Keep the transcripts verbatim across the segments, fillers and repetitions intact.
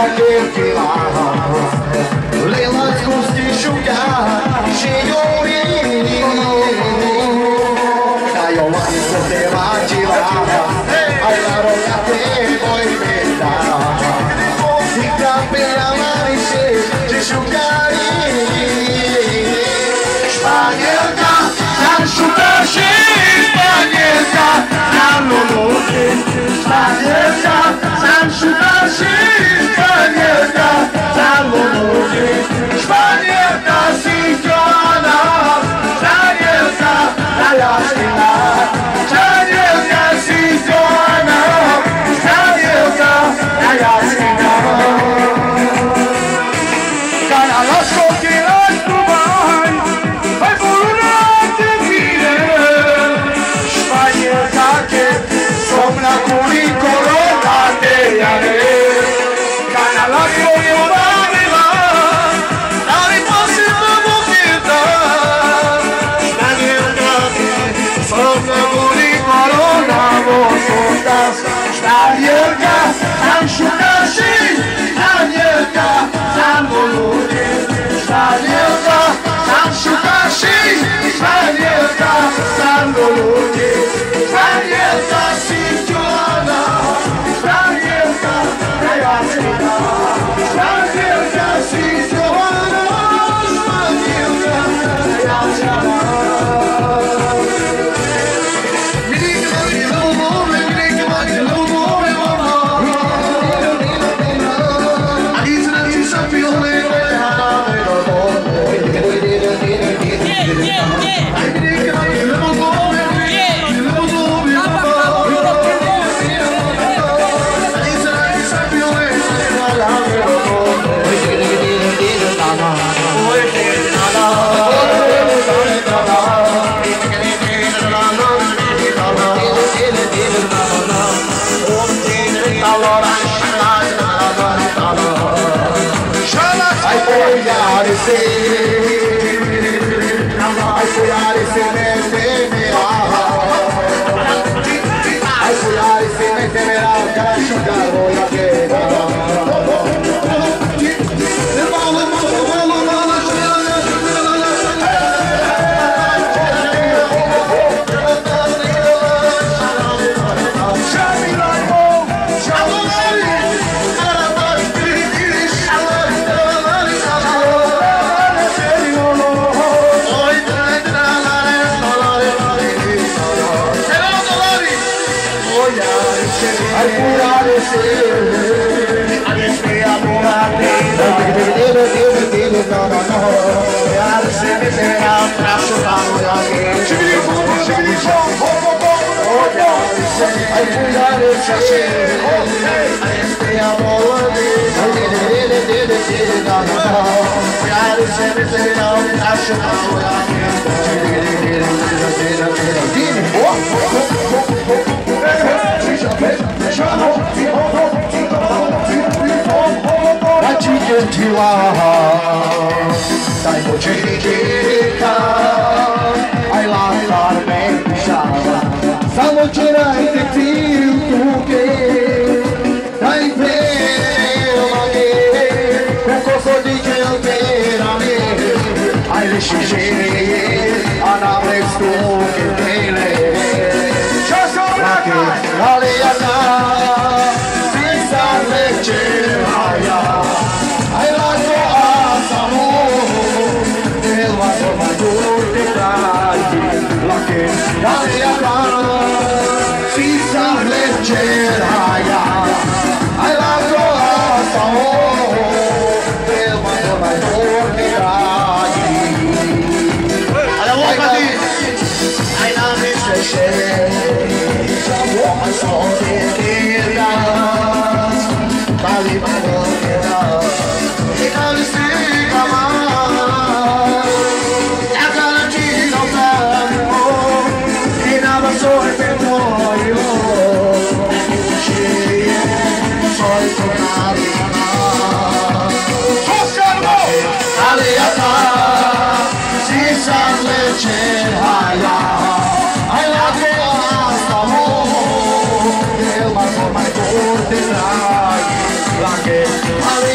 Like it.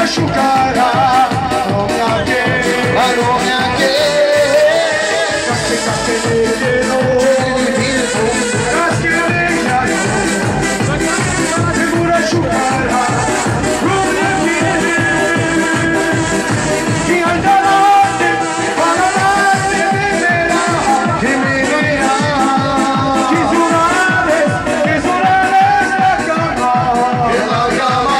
asciugare, non neanche, ma non neanche, cacche cacche nere, casche nere, se pure asciugare, non neanche, chi andrà, ma non ha, che mi verrà, che mi verrà, chi suonare, chi suonare la cama, che la cama.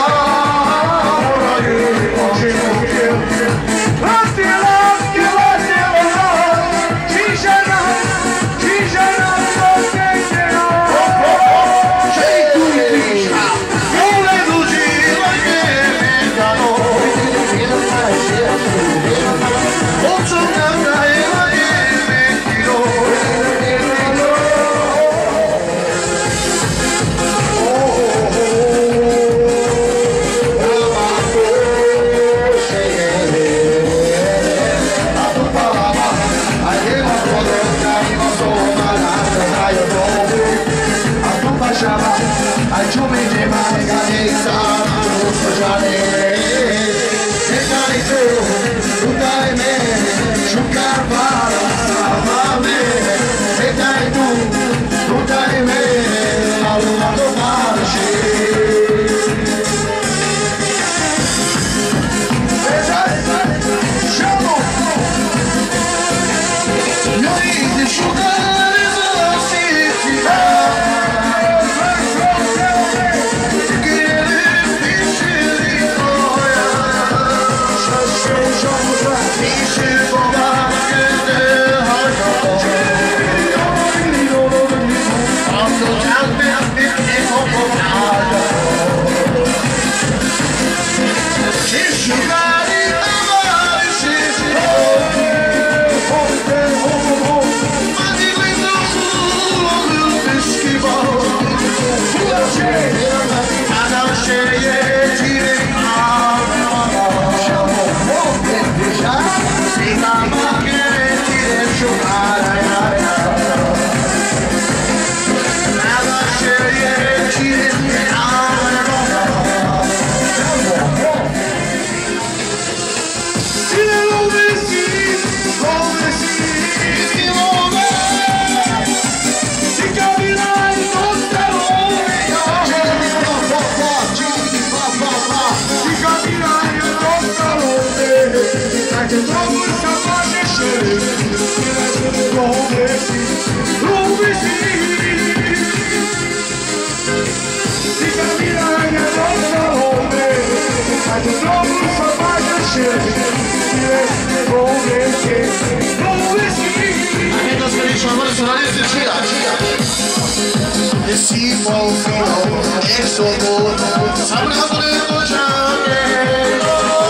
E si fa un filo e sotto saprà volevo già che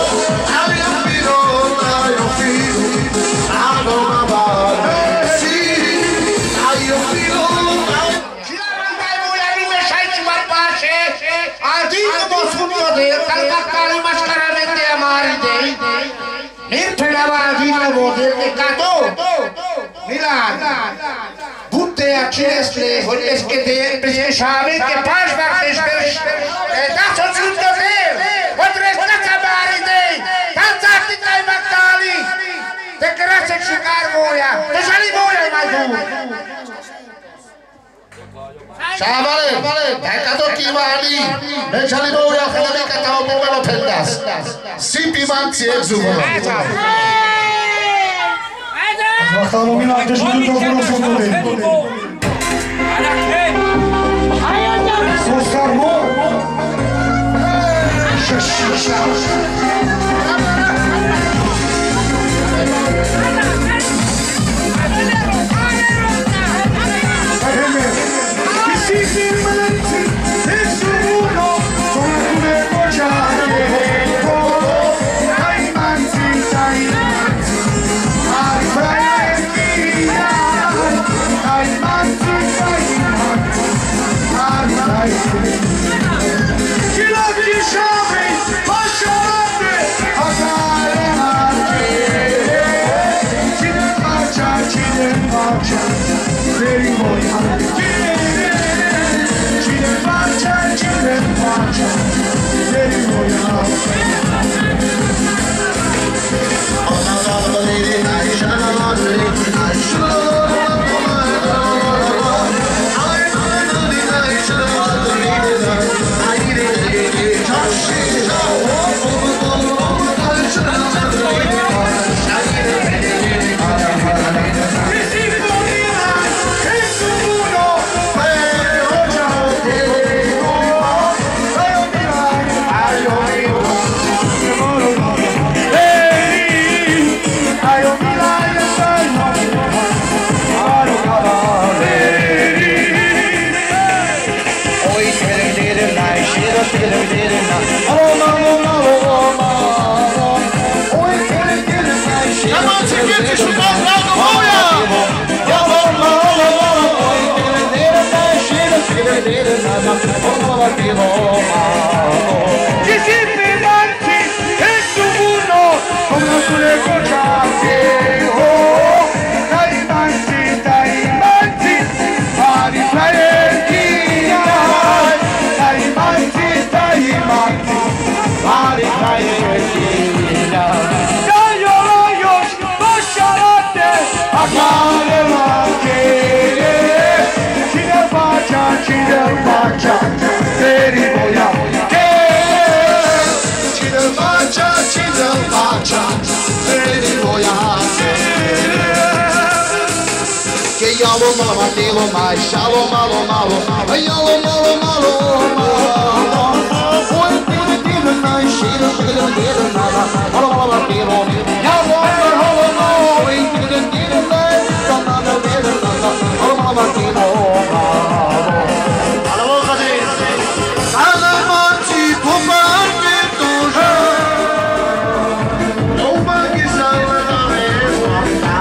hai un filo, hai un filo, hai una barra, sì, hai un filo, ci dai voi a rimesciarci ma pace, a dire mo sfugnode, calcaccare mascaramente amari dei, mentre la varadina vuole che cato, Milan. Aceste vorbesc despre șame, că pași vartești, da soțul de ver, o trebuie să bari dei, tanțați dai mactali, te crase și carvoia, te jali voia mai tu. Șavale, dai ca tot chivali, me jali voia fără ca tau pe melo pendas. Sipi manți exumă. Asta lumina de și de tot frumos. Oscar Mo. Ki la ki şahit, başarı Yalo malo telo mai, shalo malo malo, yalo malo malo malo. Oi tiro tiro mai, shiro tiro tiro nada, malo malo tiro. Yalo malo malo, oi tiro tiro mai, nada tiro nada, malo malo tiro. Alo kadi, sada manchi pumar ke toja. Oba ki sala me wata.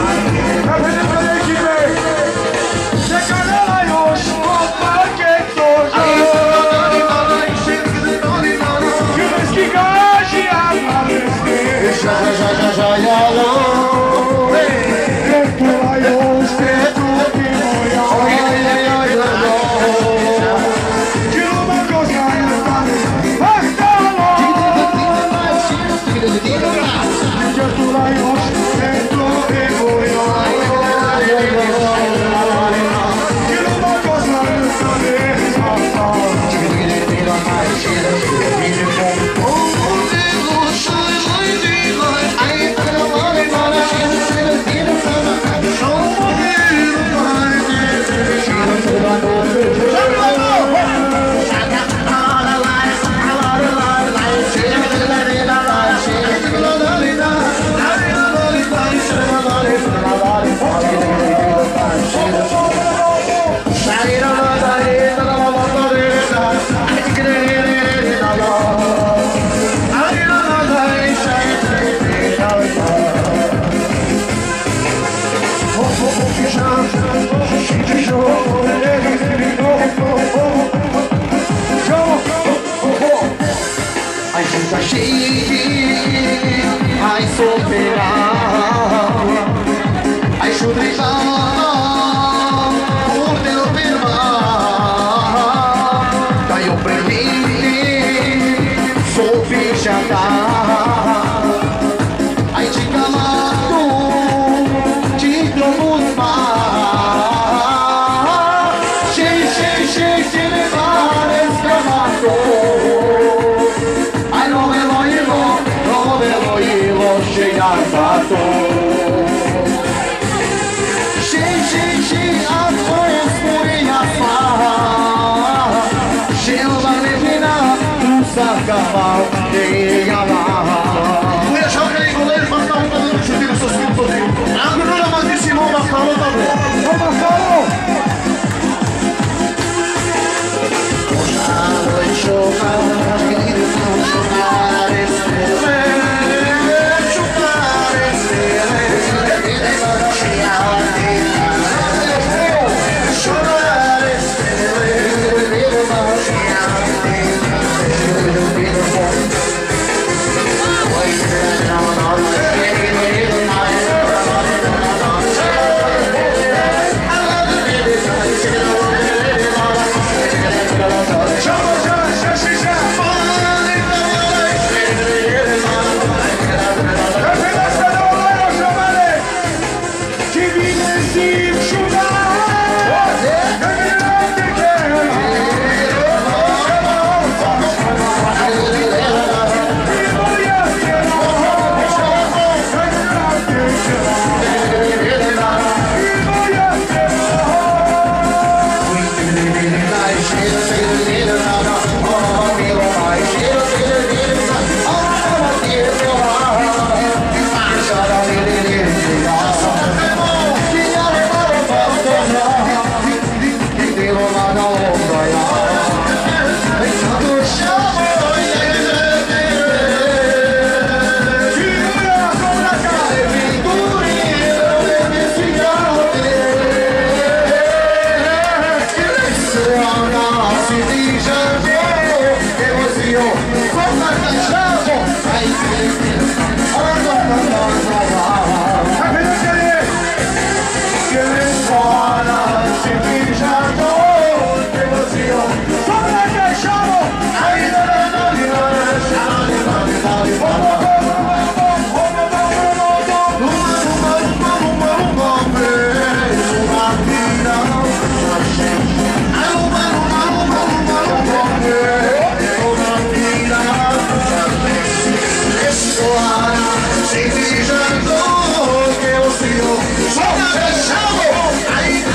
Ja ja ja ja ja lo, hey, tu ayo ste tu ki moya, ay ay ay lo, you ma cosa io fare, basta lo, ja tu ayo ste tu ki moya, ay ay ay lo, you ma cosa io fare, basta, ai superar, ai chutricar, por Deus permar, dai eu prendi, sou fichada, ai te calado, te tromos mar, cheio, cheio, cheio, de levar escamado. She, she, she, I'm going for your far. She'll live in a Lusaka, we are shouting for the first time to the society. I'm going to run this in Mama Faro. Mama Faro. Sei que já tô, que eu sei, só na chave, aí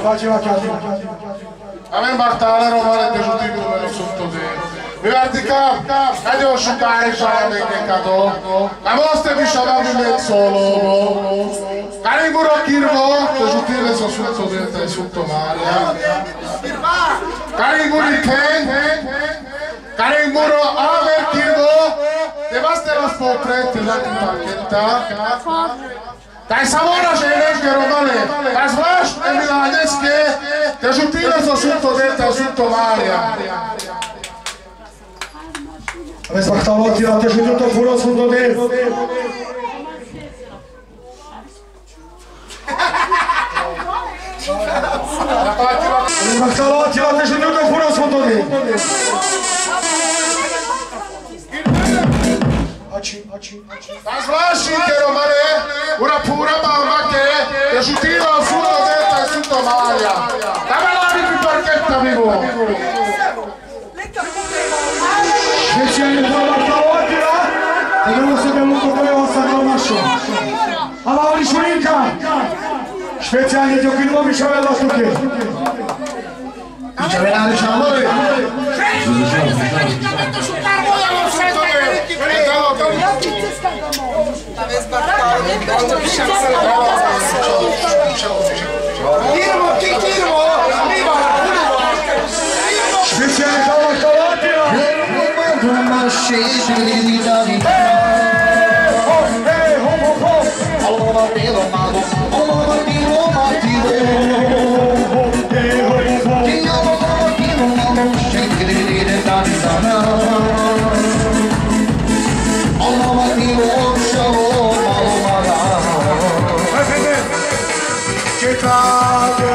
faceva chiaro. A me Bartale Romane te giudico numero sotto te. Mi vertica, e devo sciucare il salame che cado. La vostra mi sciamava in mezzolo. Cari muro a Kirvo, te giudico sono sotto te e sotto Maria. Cari muri te, cari muro a ver Kirvo, te basta la spopre, te la tutta Taj Savona že je neške romane, taj zvlaš Emilaneske, te žutine so suto dete, suto Marija. Ave spachtaloti na te žutito puro suto dete. Ave spachtaloti na te žutito puro suto dete. Taj zvlašite romane, una pura mamma che te žutino suto dete, suto Marija. Da me lavi più parchetta vivo. Specjalnie dla Bartolotira, tego sobie mu kupują sakromaszą. A Mauri Szulinka, specjalnie do filmowi Szawela Sztuki. Szawela Szamori. Specjalnie dla Bartolotira. Che